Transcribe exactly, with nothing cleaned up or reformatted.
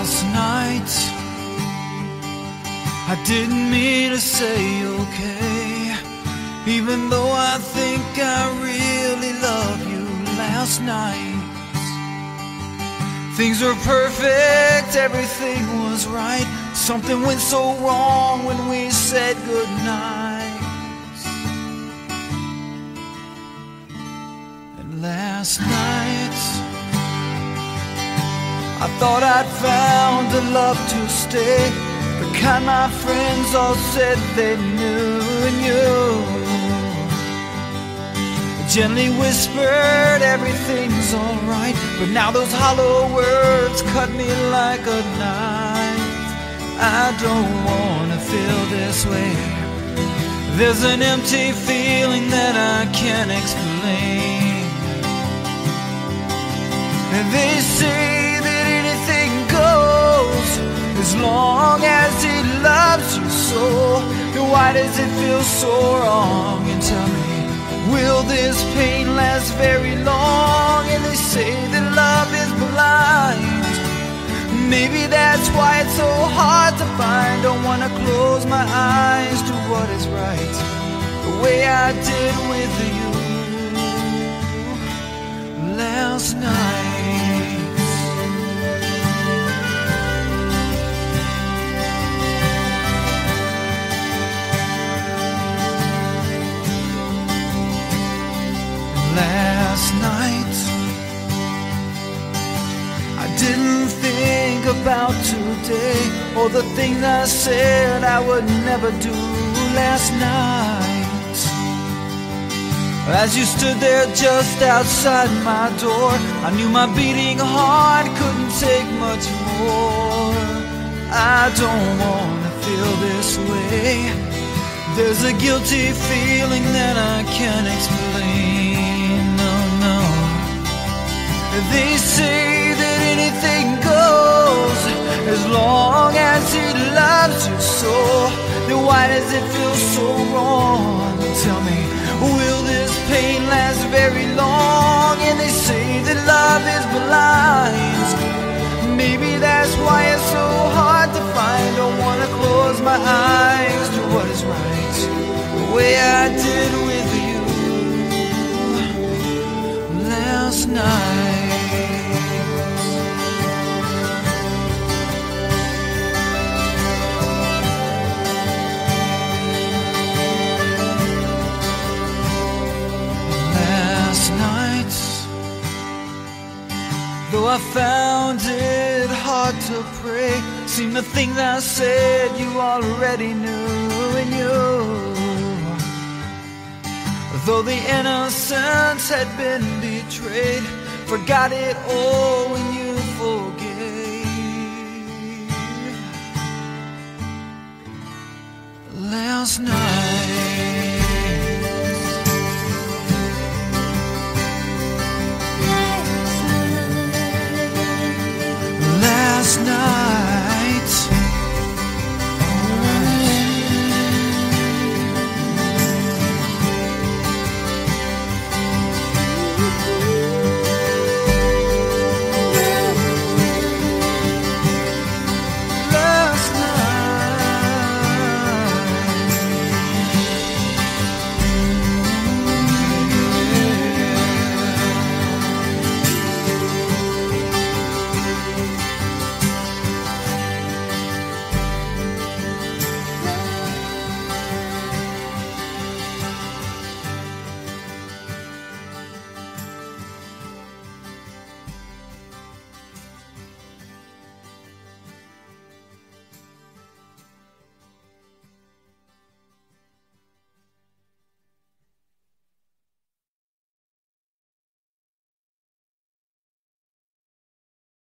last night I didn't mean to say okay, even though I think I really love you. Last night things were perfect, everything was right. Something went so wrong when we said goodnight. And last night I thought I'd found a love to stay, the kind my friends all said they knew. And you gently whispered everything's alright, but now those hollow words cut me like a knife. I don't wanna feel this way. There's an empty feeling that I can't explain. And they say that anything goes as long as he loves you so. Then why does it feel so wrong? And tell me, will this pain last very long? And they say that love is blind. Maybe that's why it's so hard to find. Don't wanna close my eyes to what is right, the way I did with you last night. Last night I didn't think about today, or the things I said I would never do last night. As you stood there just outside my door, I knew my beating heart couldn't take much more. I don't wanna feel this way. There's a guilty feeling that I can't explain. No, no. They say that anything goes as long as he loves you so. Then why does it feel so wrong? Tell me, will this pain last very long? And they say that love is blind. Maybe that's why it's so hard to find. Don't wanna close my eyes to what is right, the way I did with you last night. Though I found it hard to pray, seemed the things I said you already knew. And you, though the innocence had been betrayed, forgot it all when you forgave last night. Last night